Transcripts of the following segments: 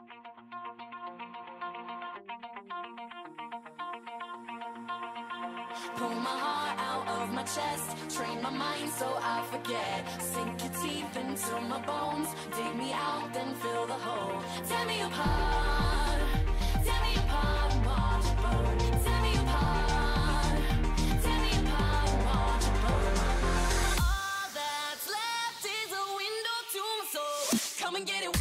Pull my heart out of my chest, train my mind so I forget. Sink your teeth into my bones, dig me out, then fill the hole. Tear me apart and watch it burn. Tear me apart and watch it burn. All that's left is a window to my soul. Come and get it.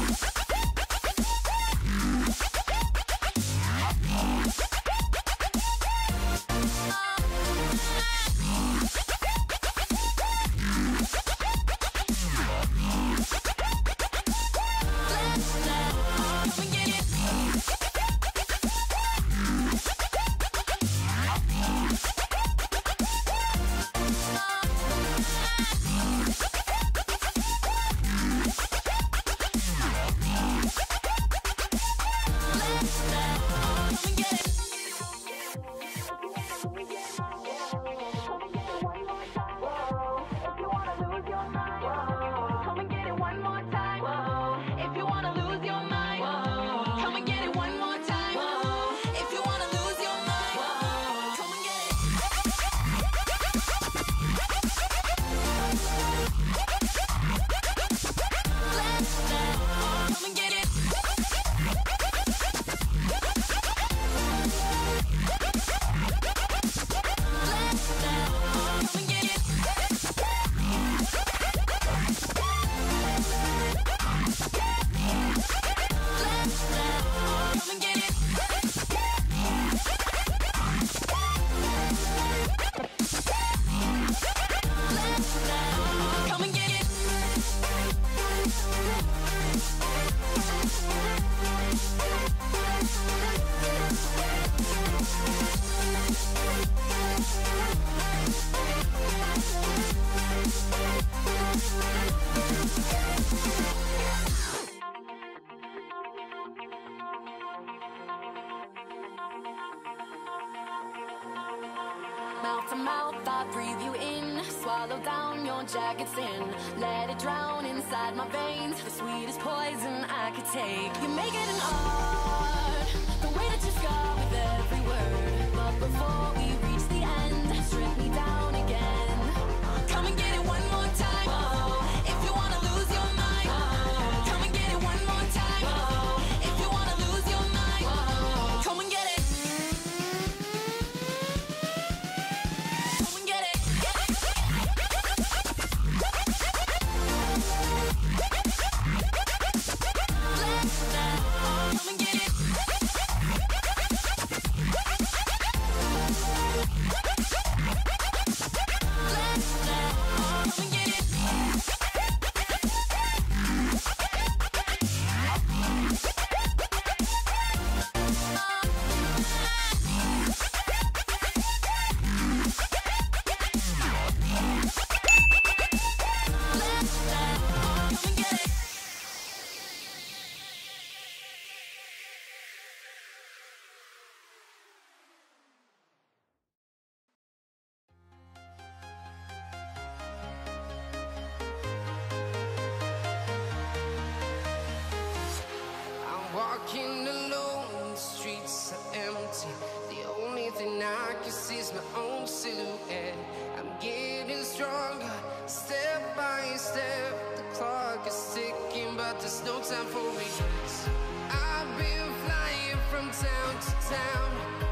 Mouth to mouth, I breathe you in. Swallow down your jagged sin. Let it drown inside my veins. The sweetest poison I could take. You make it an art, the way that you scar with every word. But before we reach the end, strip me down again. Come and get it one more time. If you wanna lose your mind, come and get it one more time. If you wanna lose your mind, come and get it. Come and get it. Come and get it. Walking alone, the streets are empty. The only thing I can see is my own silhouette. I'm getting stronger, step by step. The clock is ticking, but there's no time for me. I've been flying from town to town.